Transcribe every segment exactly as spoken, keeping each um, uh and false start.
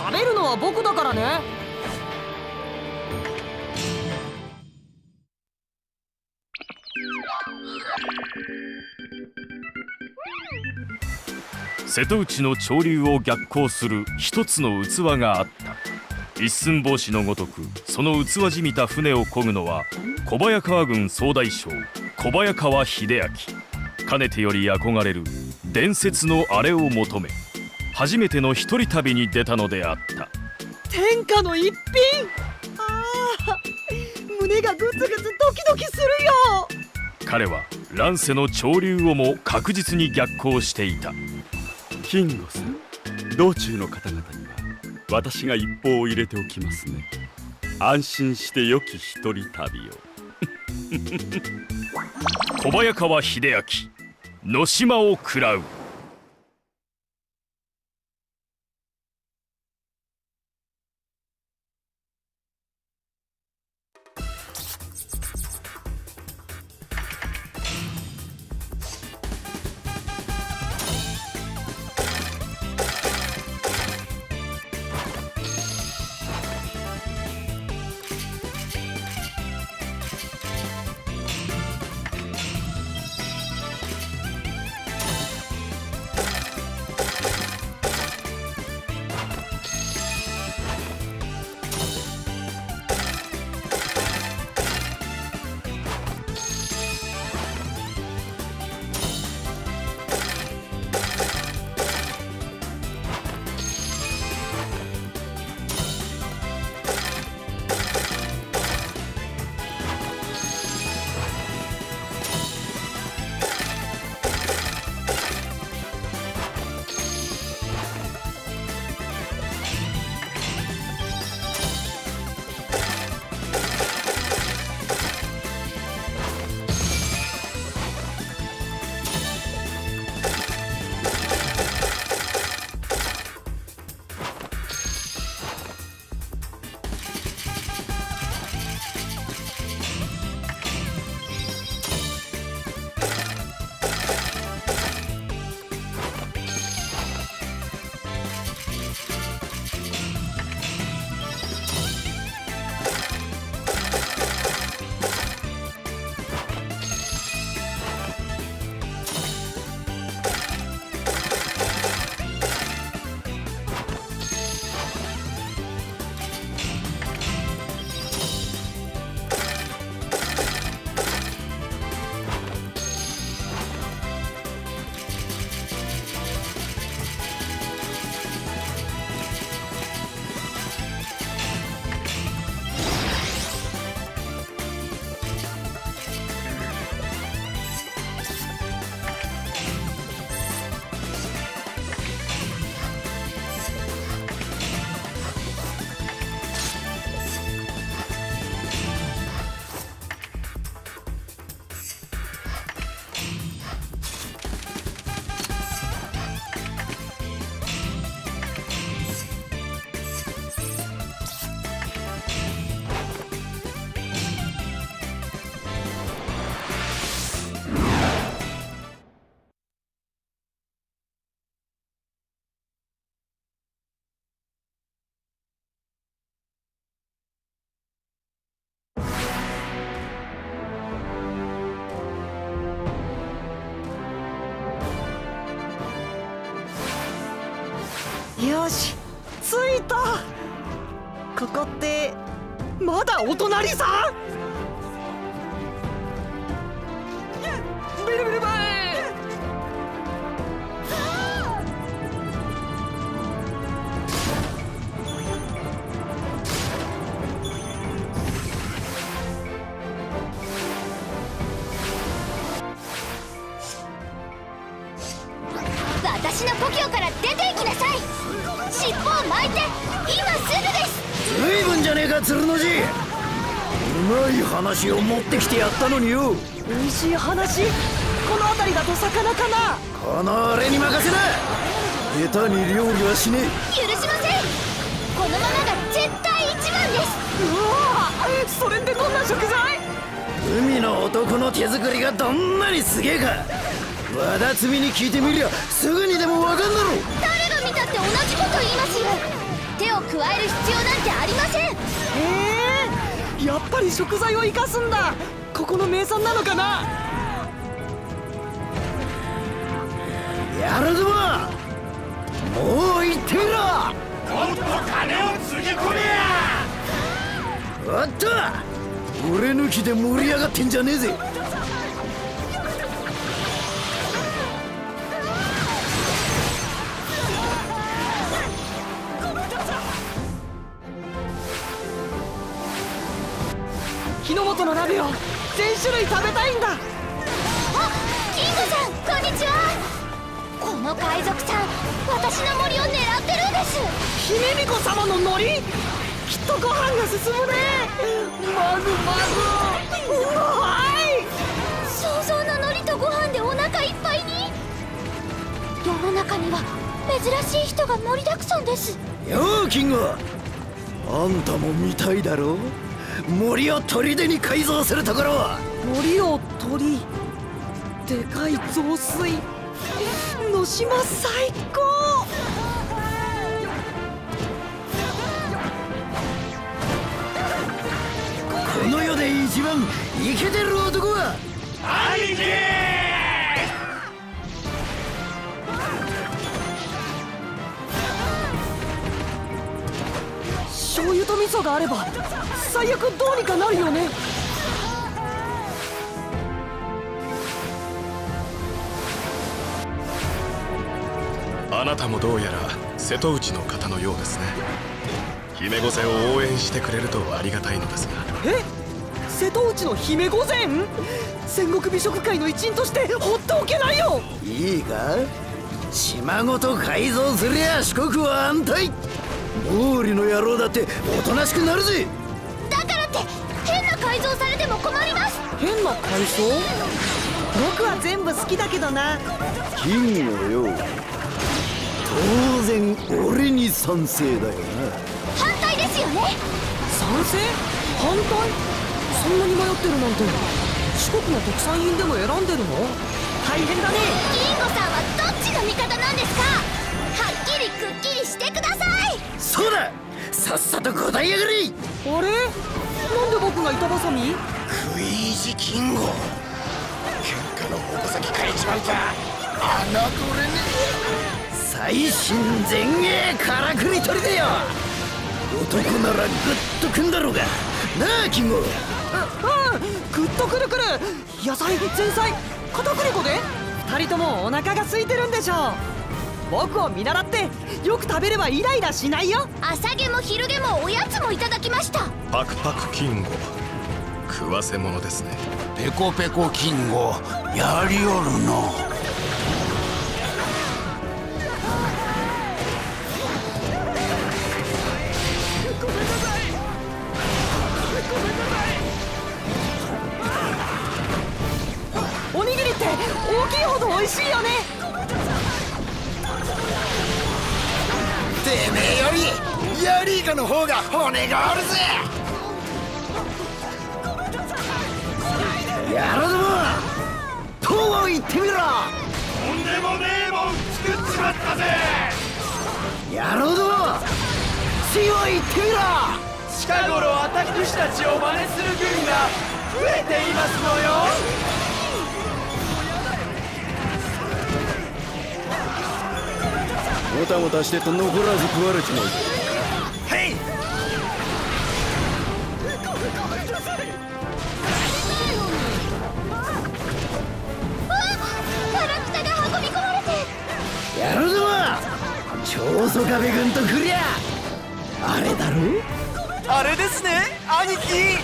食べるのは僕だからね。 瀬戸内の潮流を逆行する一つの器があった。一寸法師のごとくその器じみた船を漕ぐのは小早川軍総大将小早川秀明。かねてより憧れる伝説のあれを求め初めての一人旅に出たのであった。 天下の一品。ああ、胸がグツグツドキドキするよ。 彼は乱世の潮流をも確実に逆行していた。 金吾さん、道中の方々には私が一報を入れておきますね。安心して良き一人旅を。 小早川秀明、野島を食らう。 よし、着いた。ここってまだお隣さん？ビルビルバイ。 私の故郷から出て行きなさい。尻尾を巻いて今すぐです。 随分じゃねえか鶴の字。うまい話を持ってきてやったのによ。 美味しい話？この辺りだと魚かな。 この俺に任せな。下手に料理はしねえ。 許しません。このままが絶対一番です。 うわ、それってどんな食材？ 海の男の手作りがどんなにすげえか和田摘みに聞いてみりゃすぐにでもわかんだろ。 誰が見たって同じこと言いますよ。手をやっぱり食材を生かすんだ。ここの名産なのかな。 やるぞ、もう行ってみろ。 もっと金をつぎ込めや。 おっと、俺抜きで盛り上がってんじゃねえぜ。 日の本の鍋を全種類食べたいんだ。 あ、キングさん、こんにちは。この海賊さん、私の森を狙ってるんです。 姫巫女様のノリ、きっとご飯が進むね。まずまず、うまい。 想像の海苔とご飯でお腹いっぱいに。世の中には珍しい人が盛りだくさんです。 ようキング、あんたも見たいだろ。森を砦に改造するところ。 森を鳥、でかい雑炊、のしま最高。 この世で一番イケてる男は兄貴。 醤油と味噌があれば最悪どうにかなるよね。 あなたもどうやら瀬戸内の方のようですね。姫御前を応援してくれるとありがたいのですが。 え、瀬戸内の姫御前、戦国美食界の一員として放っておけないよ。 いいか、島ごと改造すりゃ四国は安泰。毛利の野郎だっておとなしくなるぜ。 だからって変な改造されても困ります。 変な改装？僕は全部好きだけどな。 キングよ、当然俺に賛成だよな。 反対ですよね。 賛成？反対？そんなに迷ってるなんて四国の特産品でも選んでるの？大変だね。 キングさんはどっちの味方なんですか。はっきりくっきりしてください。 そうだ、さっさと答えやがれ。 あれ？なんで僕が板挟み？ 食い意地キング、喧嘩の矛先変えちまうか。あなどれね。 最新前衛からくり取りだよ。男ならグッとくんだろうがなあキング。 う、うん、グッとくるくる。野菜、前菜、片栗粉で二人ともお腹が空いてるんでしょう。僕を見習ってよく食べればイライラしないよ。 朝げも昼げもおやつもいただきました。 パクパクキング、食わせ者ですね。 ペコペコキング、やりよるの。 おにぎりって大きいほど美味しいよね。 てめえよりヤリイカの方が骨があるぜ。 やるぞ、と言ってみろ。 とんでもねえもん作っちまったぜ。 やろうぞ、強い言ってみろ。 近頃私たちを真似する軍が増えていますのよ。 もたもたしてと残らず食われちまうぞ。 へい。 ガラクタが運び込まれて。 やるぞ、長宗我部軍とくりゃあれだろ。 あれですね、兄貴。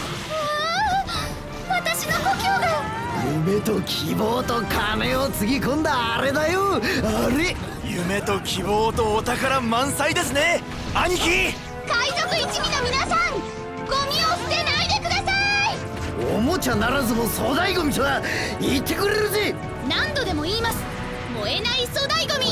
私の故郷が。 夢と希望と金をつぎ込んだあれだよ、あれ。 夢と希望とお宝満載ですね、兄貴。 海賊一味の皆さん、ゴミを捨てないでください。 おもちゃならずも粗大ゴミとは言ってくれるぜ。 何度でも言います。燃えない粗大ゴミ。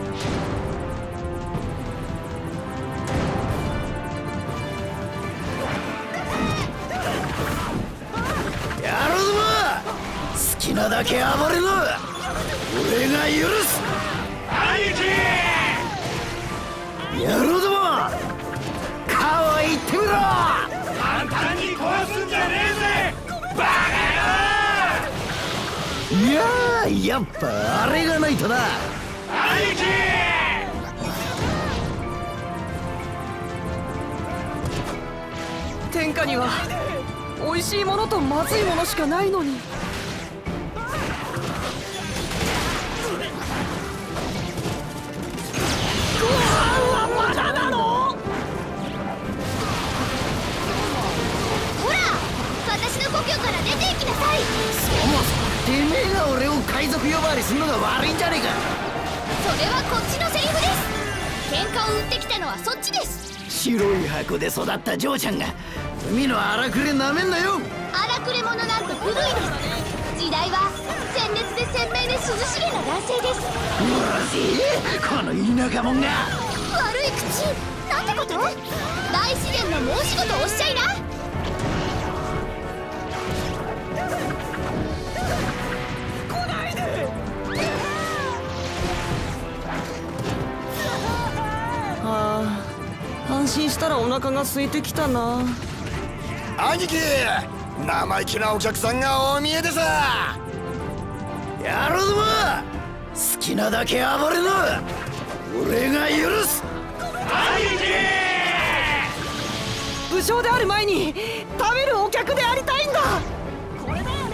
やるぞ、好きなだけ暴れろ。俺が許す。 兄貴。 やるぞ、顔言ってみろ。 簡単に来い。 やっぱあれがないとな。 兄貴。 天下には美味しいものとまずいものしかないのに。まだなの？ ほら、私の故郷から出て行きなさい。 そもそもてめえが俺を海賊呼ばわりするのが悪いんじゃねえか。 それはこっちのセリフです。喧嘩を売ってきたのはそっちです。 白い箱で育った嬢ちゃんが海の荒くれなめんなよ。 荒くれ者なんて古いです。時代は鮮烈で鮮明で涼しげな男性です。 うるせえこの田舎者が。 悪い口なんてこと。大自然の申し子とおっしゃいな。 来ないで。ああ、安心したらお腹が空いてきたな。 兄貴、生意気なお客さんがお見えでさ。 やろうども、好きなだけ暴れな。俺が許す。 兄貴。 武将である前に食べるお客でありたいんだ。これだよね。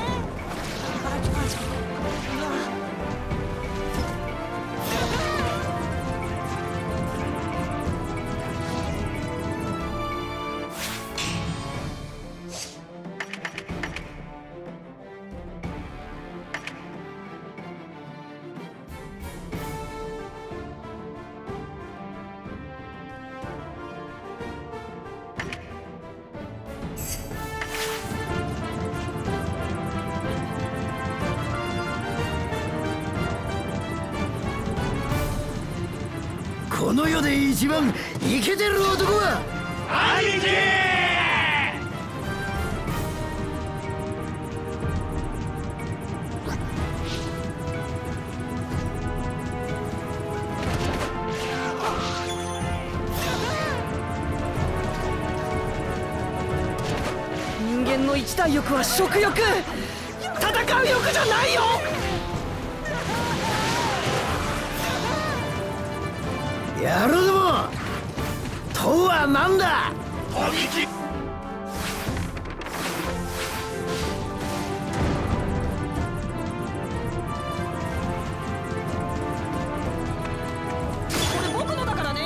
この世で一番イケてる男は兄貴。 人間の一大欲は食欲。戦う欲じゃないよ。 やろうども、とはなんだ。 兄貴。 これ僕のだからね。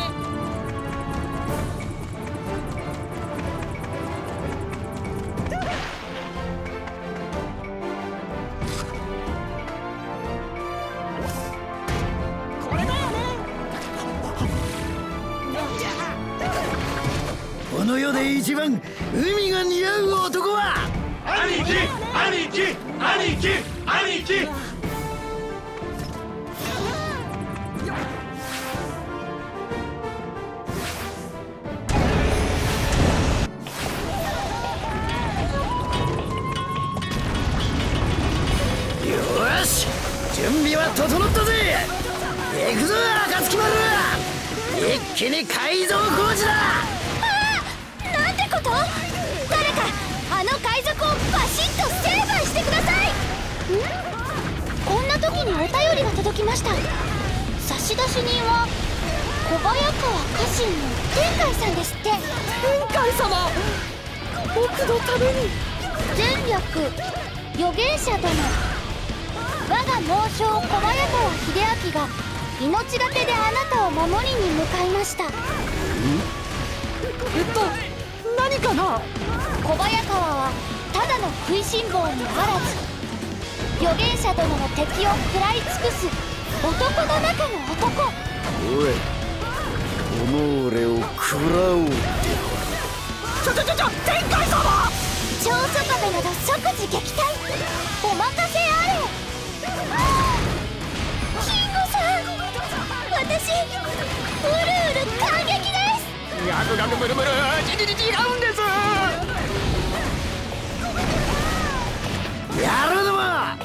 これだよね。 この世で一番海が似合う男は兄貴。兄貴。兄貴。兄貴。 よし、準備は整ったぜ。行くぞ暁丸。一気に改造工事だ。 なんてこと。誰かあの海賊をバシッと成敗してください。ん？こんな時にお便りが届きました。差出人は小早川家臣の天海さんですって。 天海様、僕のために。 前略預言者殿。我が猛将小早川秀明が命がけであなたを守りに向かいました。 えっと何かな。 小早川はただの食いしん坊にあらず、預言者殿の敵を食らい尽くす男の中の男。 おい、この俺を食らおうって。 ちょちょちょちょ天海様。 長宗我部など即時撃退。お任せあれ。キングさん、私うるうる感激です。 ガクガクブルブル、ちちち違うんです。 やるのも。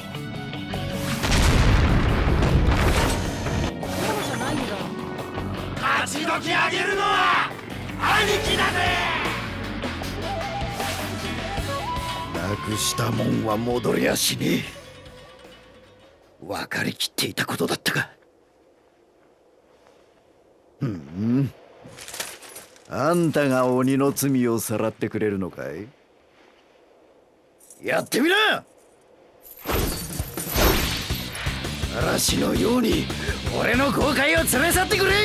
そうじゃないんだ。 勝ち時あげるのは兄貴だぜ。なくしたもんは戻りやしねえ。 分かりきっていたことだったか。ふん、あんたが鬼の罪をさらってくれるのかい？やってみな。嵐のように俺の後悔を連れ去ってくれ。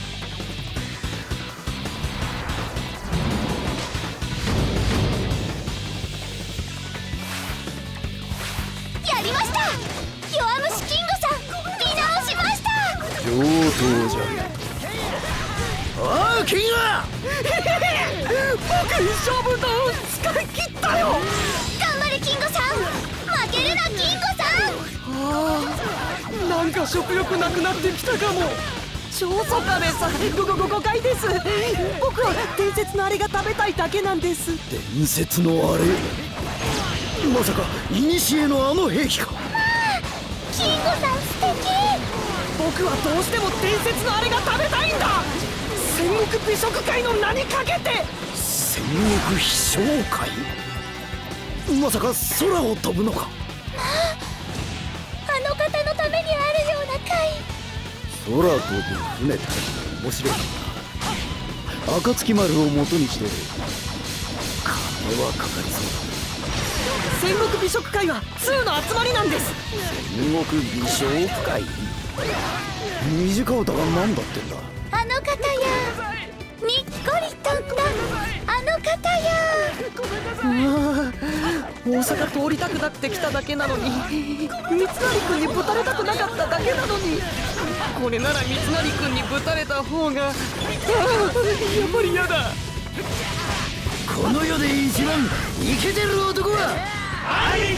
やりました。弱虫キングさん、見直しました。 上等じゃ。おうキング僕勝負と使い切ったよ。 頑張れキングさん、負けるなキングさん。 ああ、なんか食欲なくなってきたかも。超ソカベさん、ごごご誤解です。僕は伝説のあれが食べたいだけなんです。 伝説のあれ、まさか古のあの兵器か。 キングさん素敵。 僕はどうしても伝説のあれが食べたいんだ。戦国美食会の名にかけて。 戦国飛翔会、まさか空を飛ぶのか。 あの方のためにあるような会。 空飛ぶ船って面白いな。暁丸を元にして金はかかりそうだ。 戦国美食会は通の集まりなんです。 戦国美食会、短歌が何だってんだ。 あの方や、にっこりとんだあの方や。 うわ、大阪通りたくなってきただけなのに、三成君にぶたれたくなかっただけなのに、これなら三成君にぶたれた方が、ああ、やっぱり嫌だ。 この世で一番イケてる男は兄貴。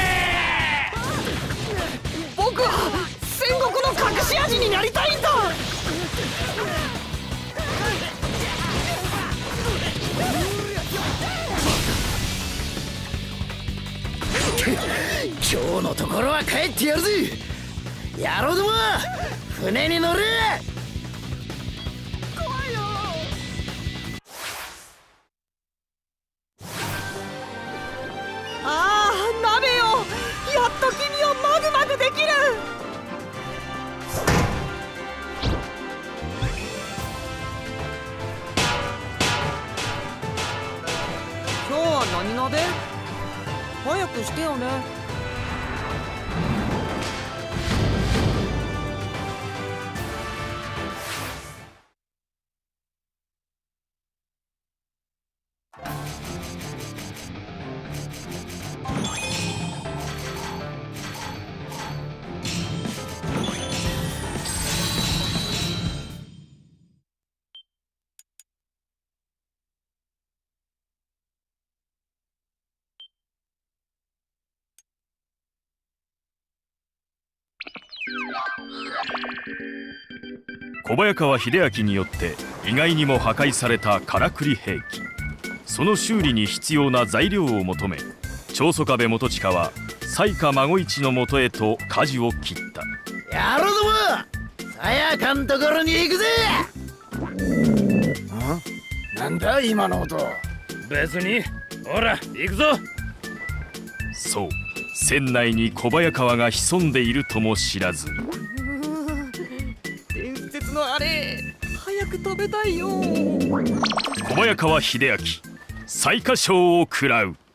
僕は戦国の隠し味になりたいんだ。 今日のところは帰ってやるぜ。野郎ども、船に乗れ。 ああ、鍋よ、やっと君をマグマグできる。今日は何鍋？早くしてよね。 小早川秀明によって意外にも破壊されたからくり兵器。その修理に必要な材料を求め、長宗我部元親は西下孫一のもとへと舵を切った。 野郎ども、さやかんところに行くぜ。 なんだ今の音。別に。ほら行くぞ。 そう、船内に小早川が潜んでいるとも知らずに。 伝説のあれ、早く食べたいよ。 小早川秀明、最下賞を食らう。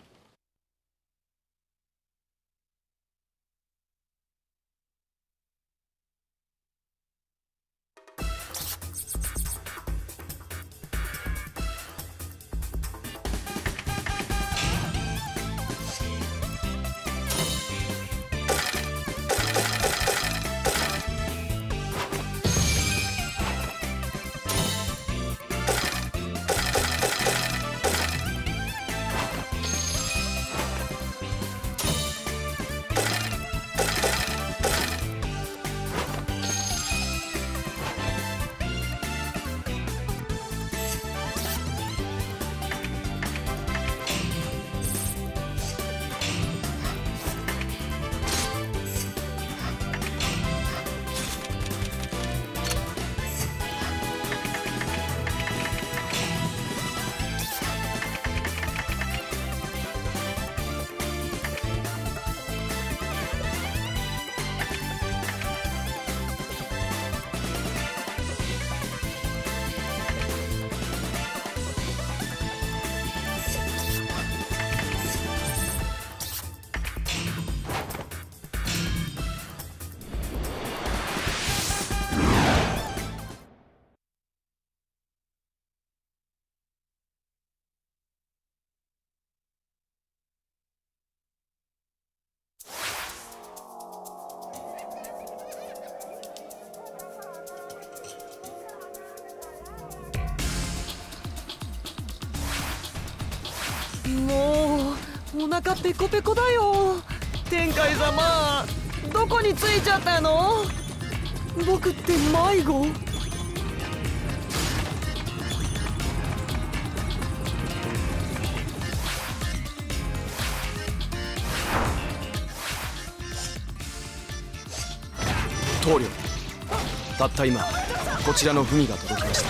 もうお腹ペコペコだよ。天海様、どこについちゃったの？僕って迷子？ 棟梁、たった今こちらの文が届きました。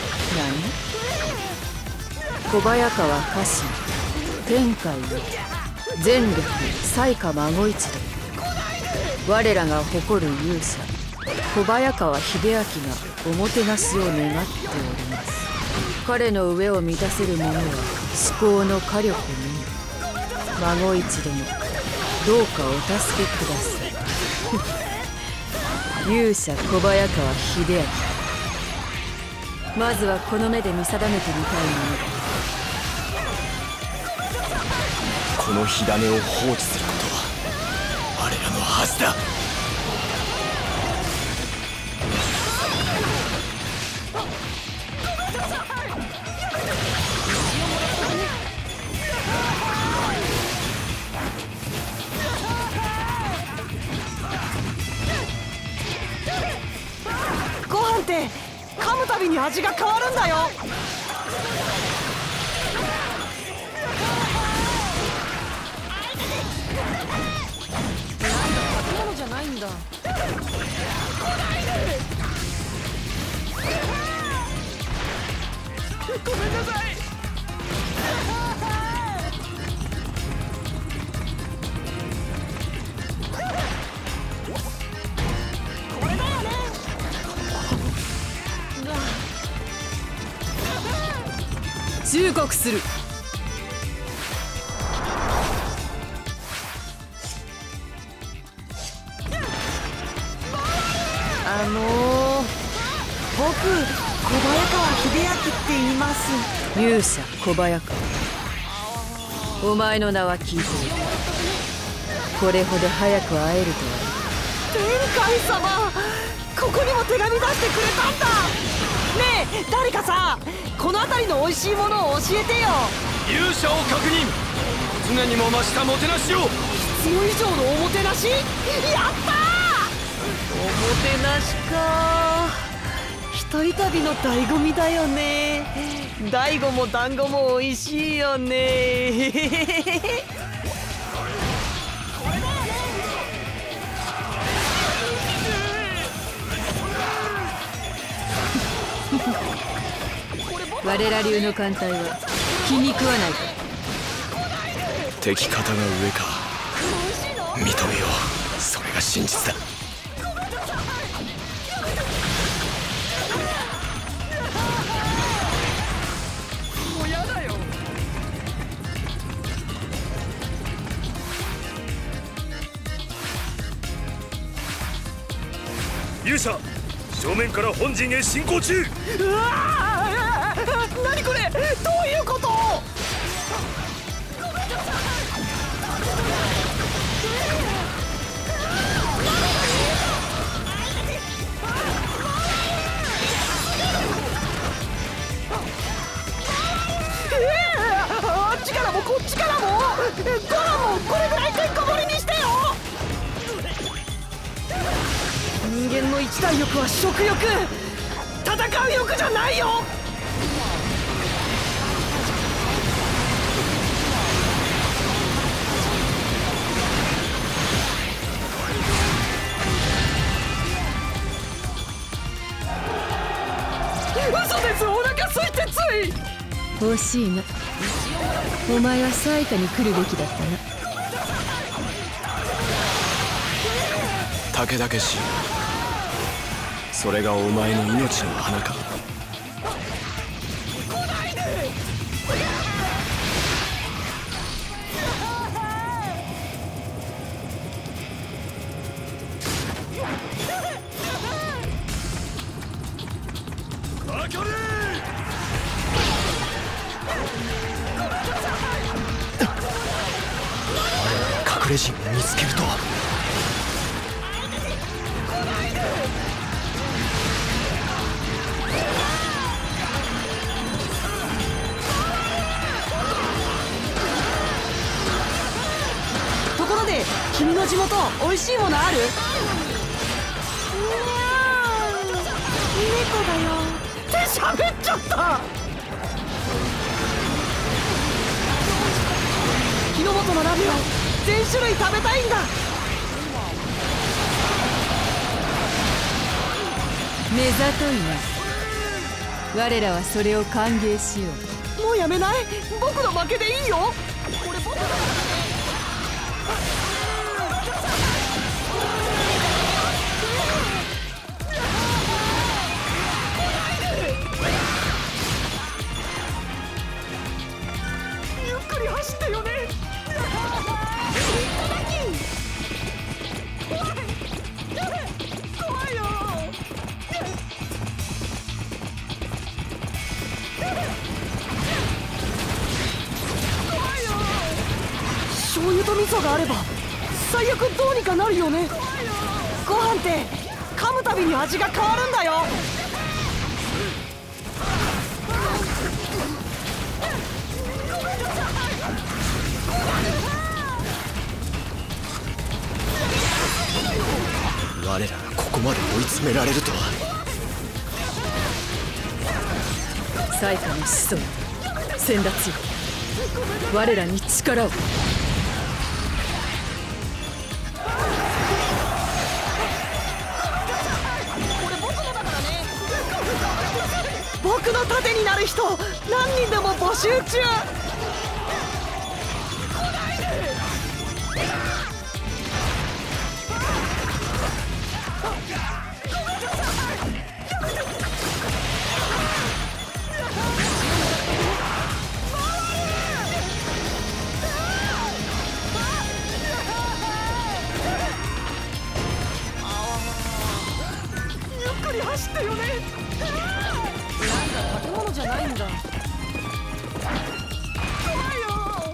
何？小早川家臣天海よ、前歴西下孫一で我らが誇る勇者小早川秀明がおもてなしを願っております。彼の上を満たせる者は至高の火力に孫一殿、どうかお助けください。勇者小早川秀明、まずはこの目で見定めてみたいものだ。 この火種を放置することは我らの恥だ。 ご飯って噛むたびに味が変わるんだよ。ものじゃないんだ。ごめんなさい。これだよね。 忠告する。 あのー、僕小早川秀明って言います。 勇者小早川、お前の名は聞いている。これほど早く会えるとは。 天海様、ここにも手紙出してくれたんだ。ねえ誰かさ、この辺りの美味しいものを教えてよ。 勇者を確認。常にも増したもてなしを。 必要以上のおもてなし。やったー。おもてなしか。一人旅の醍醐味だよね。大悟も団子も美味しいよね。 我ら流の艦隊は気に食わないか。 敵方が上か。認めよう、それが真実だ。 もうやだよ。 勇者、正面から本陣へ進行中。 うわー、何これ、どういうこと？あっちからもこっちからも。ドラもこれぐらいてんこ盛りにしてよ。人間の一大欲は食欲、戦う欲じゃないよ。嘘です、お腹空いてつい。 欲しいな。お前は最下に来るべきだったな。 武田しい。それがお前の命の花か。隠れ陣を見つけるとは。 の地元美味しいものある？猫だよって喋っちゃった。日の本のラビオ全種類食べたいんだ。 目ざといな。我らはそれを歓迎しよう。もうやめない？僕の負けでいいよ。これ僕だからね。ゆっくり走ってよね。怖いよ。醤油と味噌があれば最悪どうにかなるよね。ご飯って噛むたびに味が変わるんだよ。 我らがここまで追い詰められるとは。 最下の子孫先達よ、我らに力を。 僕の盾になる人何人でも募集中。ゆっくり走ってよね。なんだ建物じゃないんだ。怖いよ。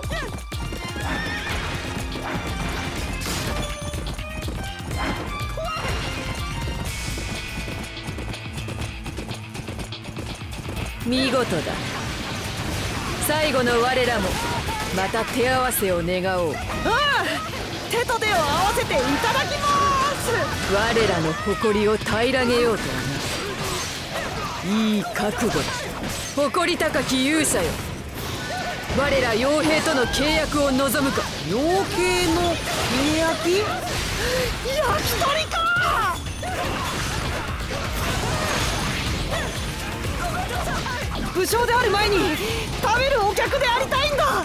見事だ。最後の我らもまた手合わせを願おう。 ああ、手と手を合わせていただきます。 我らの誇りを平らげようとはな。いい覚悟だ、誇り高き勇者よ。我ら傭兵との契約を望むか。 傭兵の契約？焼き鳥か。武将である前に食べるお客でありたいんだ。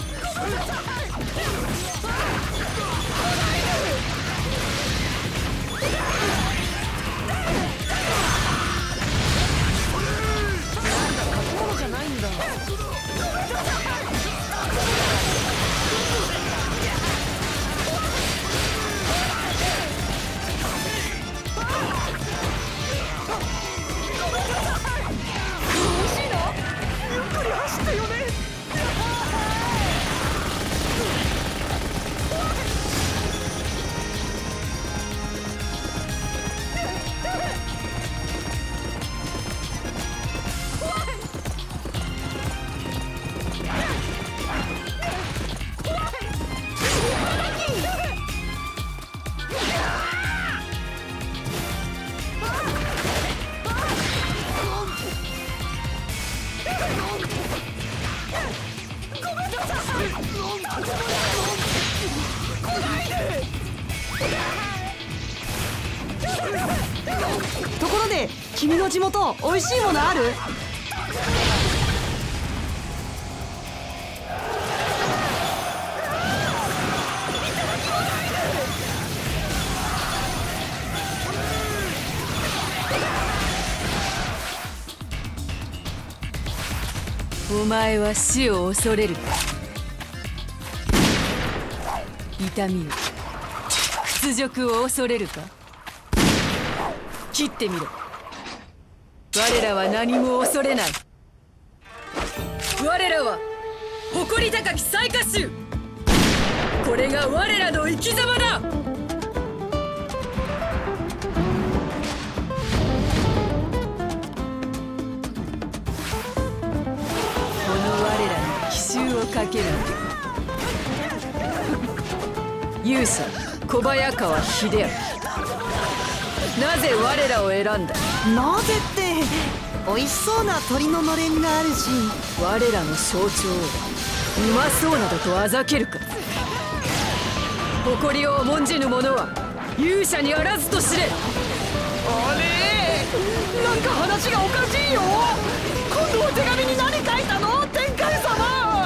ところで君の地元美味しいものある？ お前は死を恐れるか。痛みを、屈辱を恐れるか。切ってみろ。我らは何も恐れない。我らは誇り高き最下衆。これが我らの生き様だ。この我らに奇襲をかけるのだ。勇者小早川秀明、なぜ我らを選んだ？ なぜって美味しそうな鳥ののれんがあるし、 我らの象徴をうまそうなどとあざけるか。誇りを重んじぬ者は勇者にあらずと知れ。 あれ、なんか話がおかしいよ。今度は手紙に何書いたの、天海様。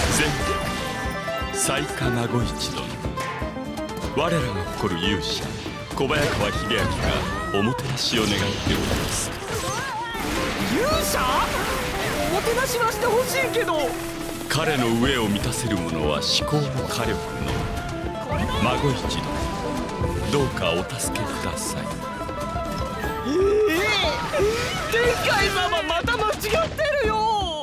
前雑賀孫一殿、我らが誇る勇者小早川秀明がおもてなしを願っております。 勇者？おもてなしはしてほしいけど、 彼の飢えを満たせる者は至高の火力の孫一殿、どうかお助けください。 ええー、天海様また間違ってるよ。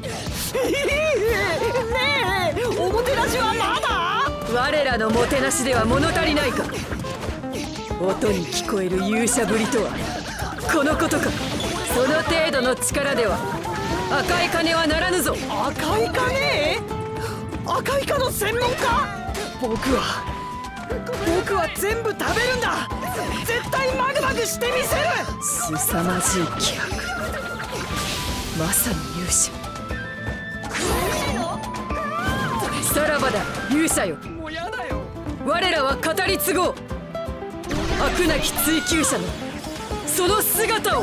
えー、ねえ、おもてなしはまだ？ 我らのもてなしでは物足りないか。音に聞こえる勇者ぶりとはこのことか。その程度の力では赤い金はならぬぞ。 赤い金？赤い金の専門家？僕は僕は全部食べるんだ。絶対マグマグしてみせる。 凄まじい気迫、まさに勇者。さらばだ勇者よ。 もうやだよ。 我らは語り継ごう悪なき追求者のその姿を。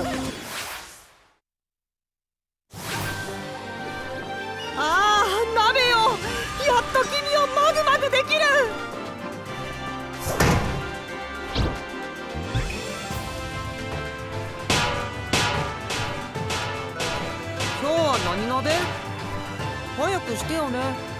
ああ、鍋よ、やっと君をマグマグできる。今日は何鍋？早くしてよね。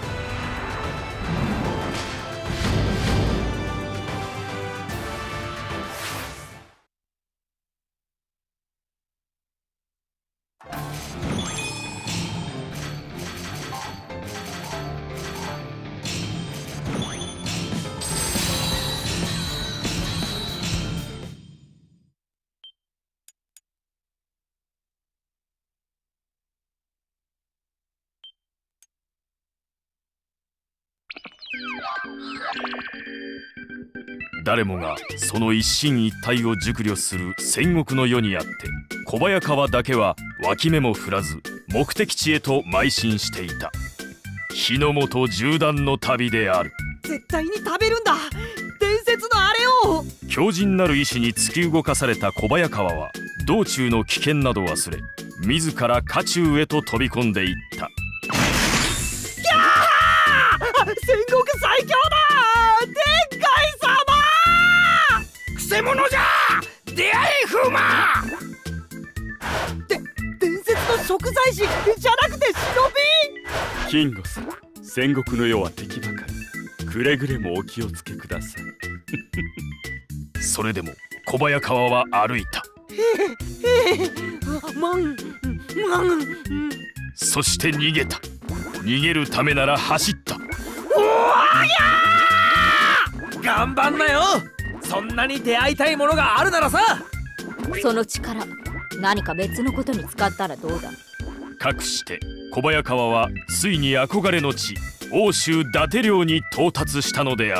誰もがその一進一退を熟慮する戦国の世にあって、小早川だけは脇目も振らず目的地へと邁進していた。日の本縦断の旅である。 絶対に食べるんだ、伝説のあれを。 強靭なる意志に突き動かされた小早川は道中の危険など忘れ、自ら渦中へと飛び込んでいった。 キャー！戦国最強だ、天海様！ くせ者じゃ、出会え風魔。 で、伝説の食材師じゃなくて忍び？ 金吾さん、戦国の世は敵ばかり。くれぐれもお気をつけください。 それでも小早川は歩いた。 へえ、へえ、まん、まん、 そして逃げた。逃げるためなら走った。 おわやー！頑張んなよ。そんなに出会いたいものがあるならさ。 その力、何か別のことに使ったらどうだ。 かくして小早川はついに憧れの地奥州伊達領に到達したのであった。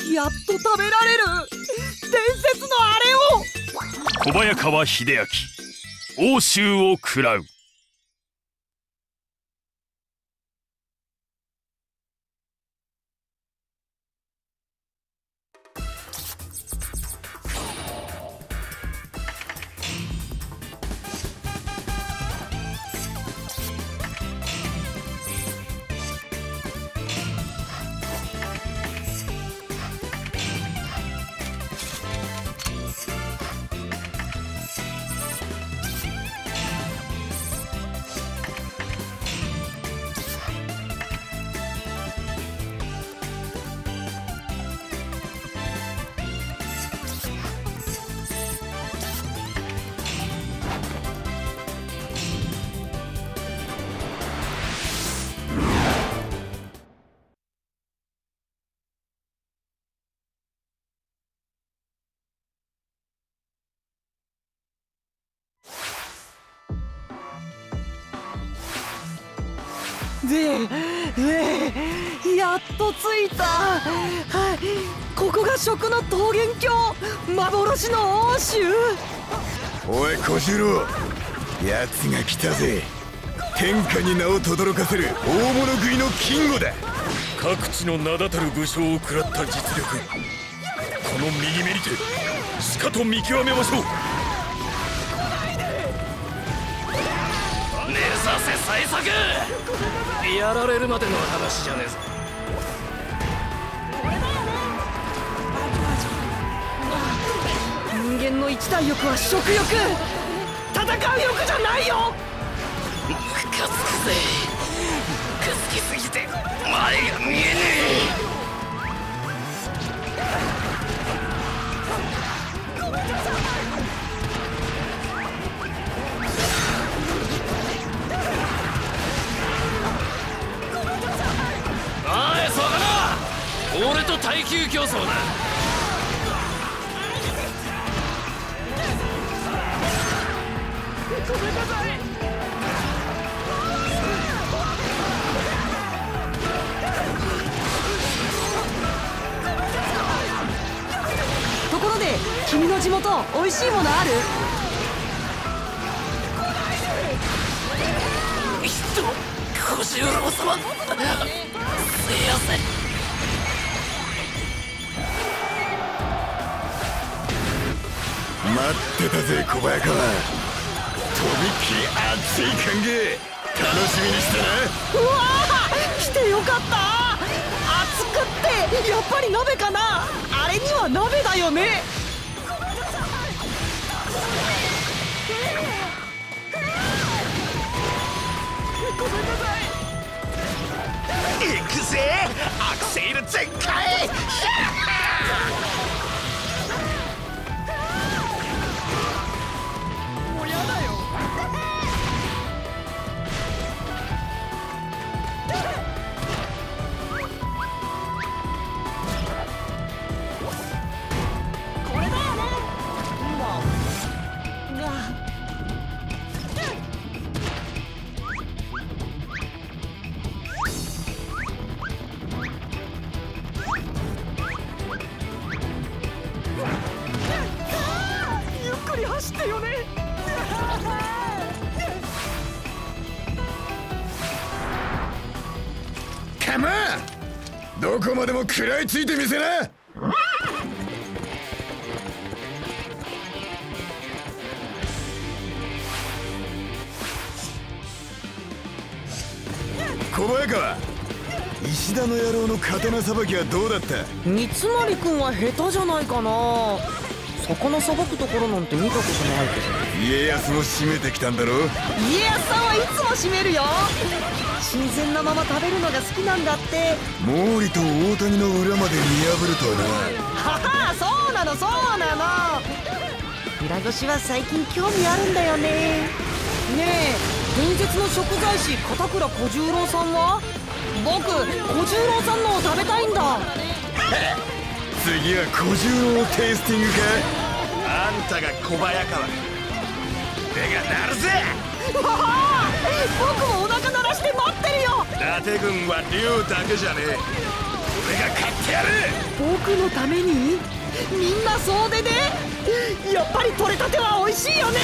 やっと食べられる伝説のあれを。 小早川秀明、奥州を食らう。 で、で、 やっと着いた。はい、ここが食の桃源郷、幻の欧州。 おい小次郎、奴が来たぜ。天下に名を轟かせる大物食いのキングだ。 各地の名だたる武将を食らった実力、この右目にてしかと見極めましょう。 目指せ最速。やられるまでの話じゃねえぞ。 人間の一大欲は食欲、戦う欲じゃないよ。 ムカつくぜ。ムカつきすぎて前が見えねえ。おいそこな、俺と耐久競争だ。ごめんなさい。 ところで君の地元美味しいものある？ 人小十郎様、すいません。 待ってたぜ小早川。とびっきり熱い歓迎楽しみにしたな。 うわー、来てよかった。熱くってやっぱり鍋かな。あれには鍋だよね。 行くぜアクセル全開。 もうやだよ。これだよね。うわゆっくり走ってよね。 カモン、どこまでも食らいついてみせな。小早川、石田の野郎の刀さばきはどうだった？ 三成君は下手じゃないかな。魚さばくところなんて見たことないけど。 家康も締めてきたんだろ。 家康さんはいつも締めるよ。新鮮なまま食べるのが好きなんだって。 毛利と大谷の裏まで見破るとはな。 はは、そうなのそうなの。裏ごしは最近興味あるんだよね。ねえ、伝説の食材師片倉小十郎さんは？僕小十郎さんのを食べたいんだ。 次は小十郎テイスティングか。 あんたが小早川、手が鳴るぜ。 わあ、僕もお腹鳴らして待ってるよ。 伊達軍は龍だけじゃねえ。俺が勝ってやる。 僕のためにみんな総出で。やっぱり取れたては美味しいよね。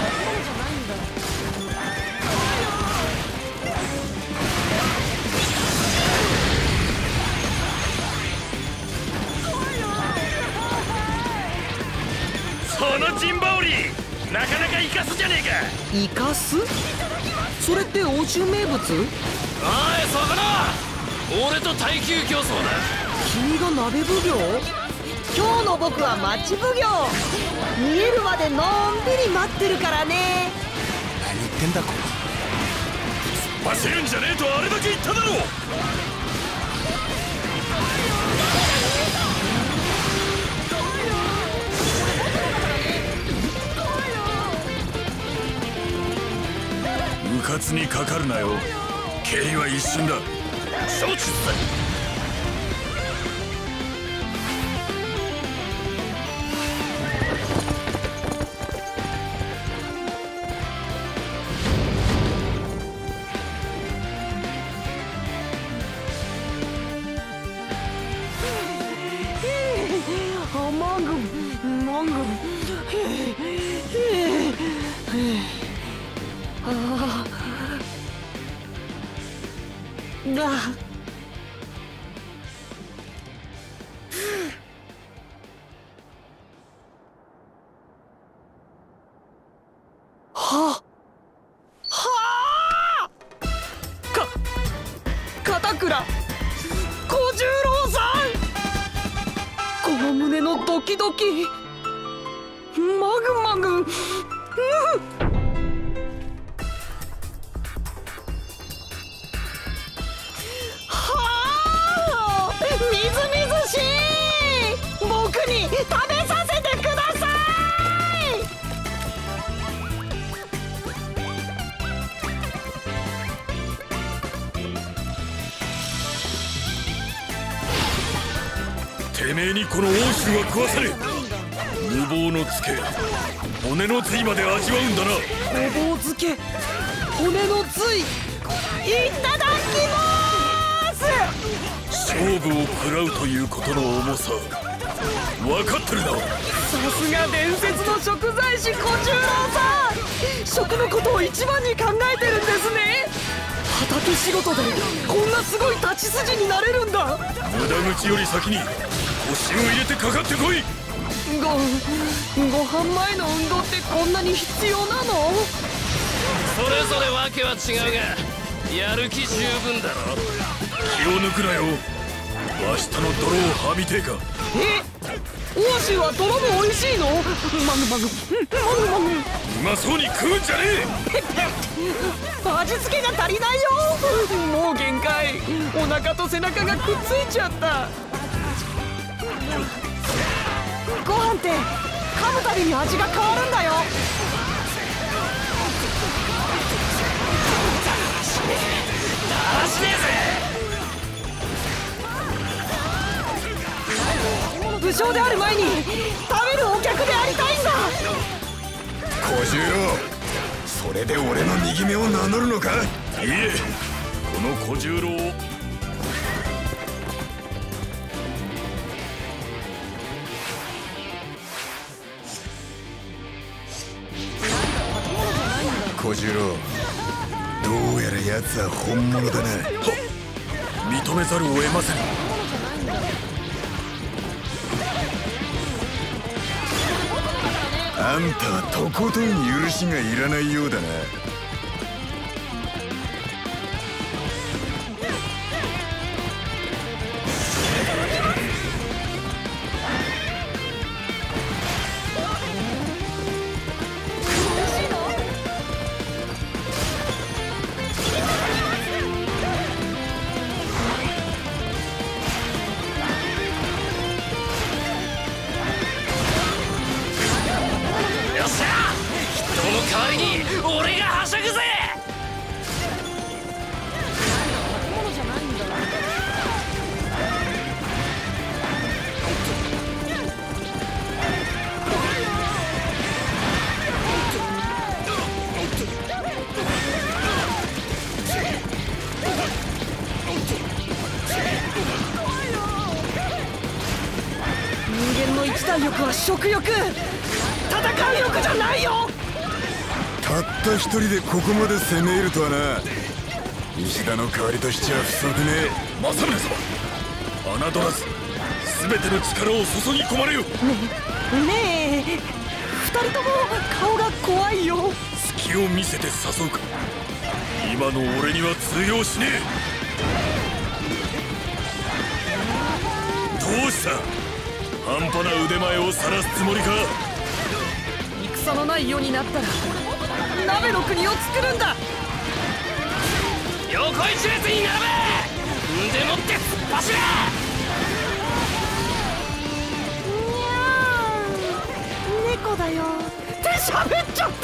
その陣羽織なかなか生かすじゃねえか。 生かす？それって欧州名物？ おいそこな、俺と耐久競争だ。 君が鍋奉行？今日の僕は町奉行。見えるまでのんびり待ってるからね。 何言ってんだこ突っ走るんじゃねえとあれだけ言っただろう。 うかつにかかるなよ。敬意は一瞬だ。 承知する。 マン軍。ああだ。ははあか片倉小十郎さん、この胸のドキドキマグマグ、うん、はあみずみずしい、僕に食べさせてください。 てめえにこの欧州は食わされ、無謀のつけ骨の髄まで味わうんだな。 ごぼう漬け骨の髄、いただきます。 勝負を食らうということの重さ分かってるな。 さすが伝説の食材師小十郎さん、食のことを一番に考えてるんですね。畑仕事でこんなすごい立ち筋になれるんだ。 無駄口より先に腰を入れてかかってこい。 ごご飯前の運動ってこんなに必要なの？ それぞれ訳は違うがやる気十分だろ。 気を抜くなよ。明日の泥をはみてえか。 え、欧州は泥も美味しいの？マグマグマグマグ、 うまそうに食うんじゃねえ。味付けが足りないよ。もう限界。お腹と背中がくっついちゃった。ご飯って噛むたびに味が変わるんだよ。 だらしねえぜ。武将である前に食べるお客でありたいんだ。 小十郎、それで俺の右目を名乗るのか。いえ、この小十郎を小十郎、どうやら奴は本物だな。はっ、認めざるを得ません。あんたはとことん許しがいらないようだな。 代わりに俺がはしゃぐぜ。 人間の一番力は食欲、戦う欲じゃないよ。 たった一人でここまで攻め入るとはな。石田の代わりとしては不足ねえ。政宗様、侮らず全ての力を注ぎ込まれよ。ねえねえ、二人とも顔が怖いよ。 隙を見せて誘うか。今の俺には通用しねえ。どうした、半端な腕前を晒すつもりか。 戦のない世になったら鍋の国を作るんだ。 横一列に並べ、でもって突っ走れ。 にゃー、猫だよって喋っちゃった。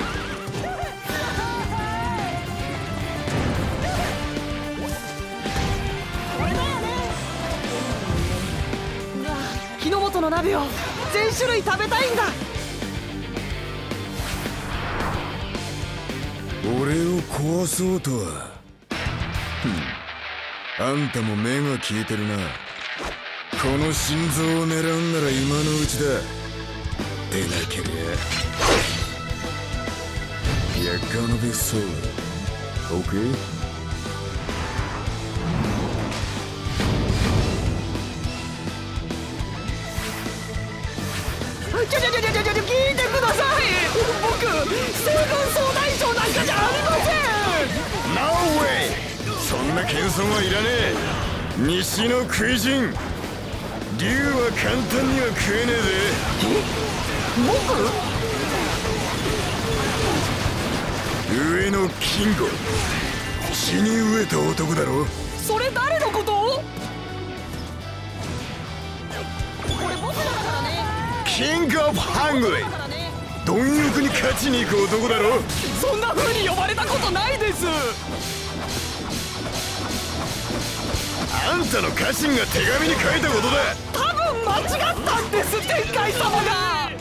日の本の鍋を全種類食べたいんだ。 俺を壊そうとは。あんたも目が利いてるな。この心臓を狙うんなら今のうちだ。 でなけりゃYou're gonna be sold, okay? ちょちょちょちょちょ聞いてください。僕西軍総大将なんかじゃありません。 No way! そんな謙遜はいらねえ。西の食い人竜は簡単には食えねえぜ。 僕上のキング血に飢えた男だろ。 それ誰のこと？これ僕だからね。 キングオブハングリー貪欲に勝ちに行く男だろ。 そんな風に呼ばれたことないです。 あんたの家臣が手紙に書いたことだ。 多分間違ったんです、天海様が。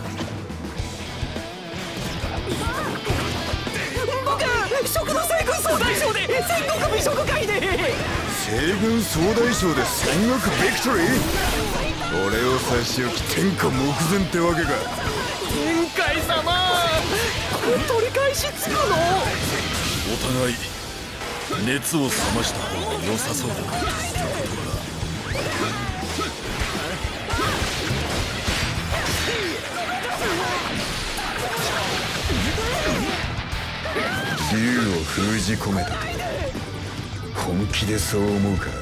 僕食の西軍総大将で戦国美食会で。 西軍総大将で戦国ビクトリー。俺を差し置き天下目前ってわけか。 天海様取り返しつくの？ お互い熱を冷ました方が良さそうだな。竜を封じ込めたと本気でそう思うか。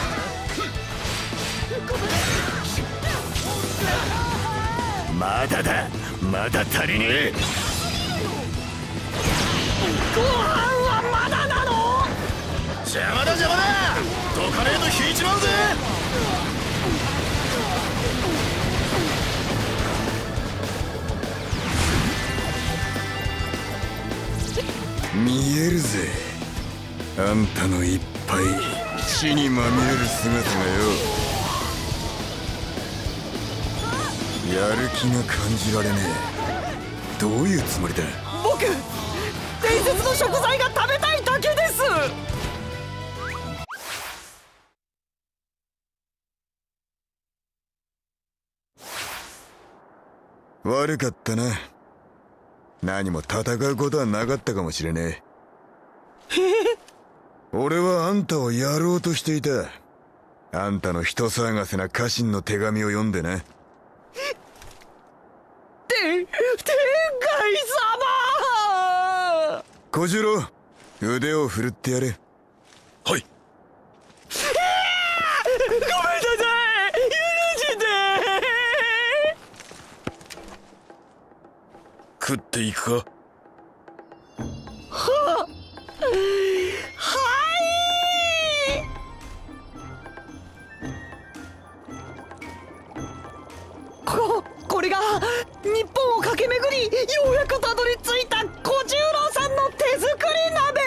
まだだ、まだ足りねえ。 ご飯はまだなの？ 邪魔だ邪魔だ、どかねえと引いちまうぜ。見えるぜ、あんたのいっぱい血にまみれる姿がよ。やる気が感じられねえ。どういうつもりだ？ 僕伝説の食材が食べたいだけです。 悪かったな。何も戦うことはなかったかもしれねえ。俺はあんたをやろうとしていた。あんたの人騒がせな家臣の手紙を読んでな。 天海様！ 小次郎、腕を振るってやれ。はい。 ごめんなさい、許して。 食っていくか？ ははいここれが日本を駆け巡りようやくたどり着いた小十郎さんの手作り鍋。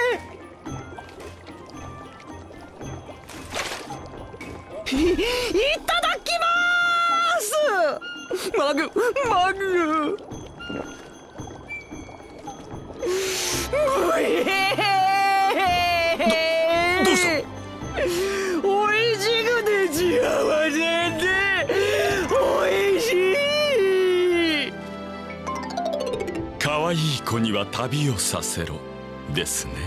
い、いただきます。マグマグうえー、ど, どうしたおいしくて幸せでおいしい。 可愛い子には旅をさせろですね。